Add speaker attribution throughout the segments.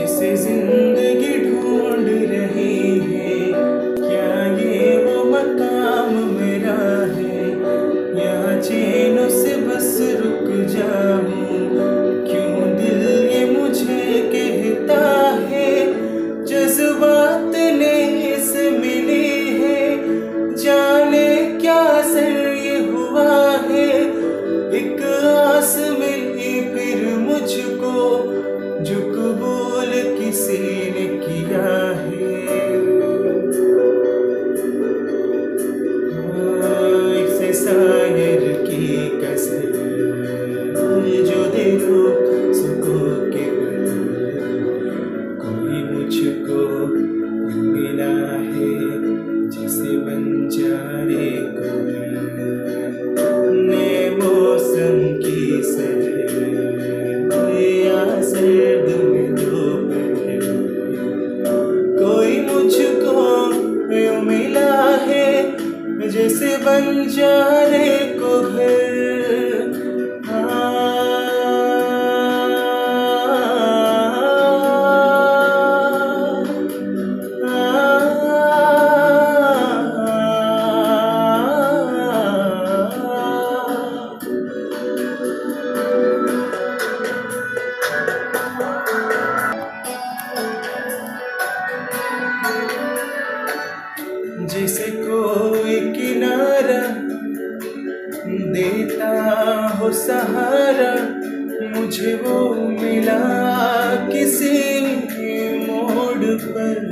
Speaker 1: जिसे जिंदगी ढूंढ रही है, क्या ये वो मकाम मेरा है? यहाँ चैनों से बस रुक जाऊं, क्यों दिल ये मुझे कहता है जज्बात ने इसे मिली है। जाने क्या असर ये हुआ है, एक आस मिली फिर मुझको जो कबूल किसी ने किया है। एक शायर की कसर जो दिलों सुकून के कोई मुझको मिला है जिसे बंजारे को ने मौसम की या सर्द में दोपहर कोई मुझको यूं मिला है जैसे बंजारे को घर। जैसे कोई किनारा देता हो सहारा, मुझे वो मिला किसी मोड़ पर।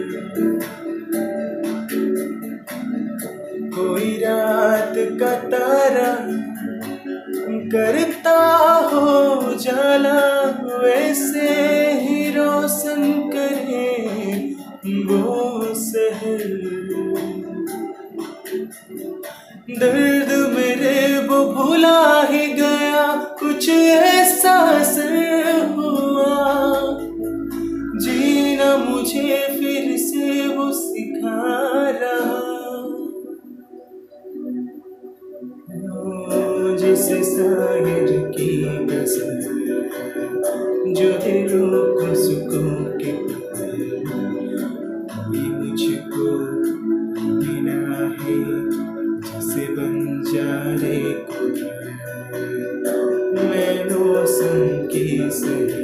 Speaker 1: कोई रात का तारा करता हो जाला, वैसे ही रोशन करे वो शहर। दर्द मेरे वो भुला ही गया, कुछ ऐसा असर हुआ, जीना मुझे फिर से वो सिखा रहा। जैसे शायर की कसर जो दिलों को सुकून के कोई मुझको मिला है जिसे बंजारे को मैं मौसम की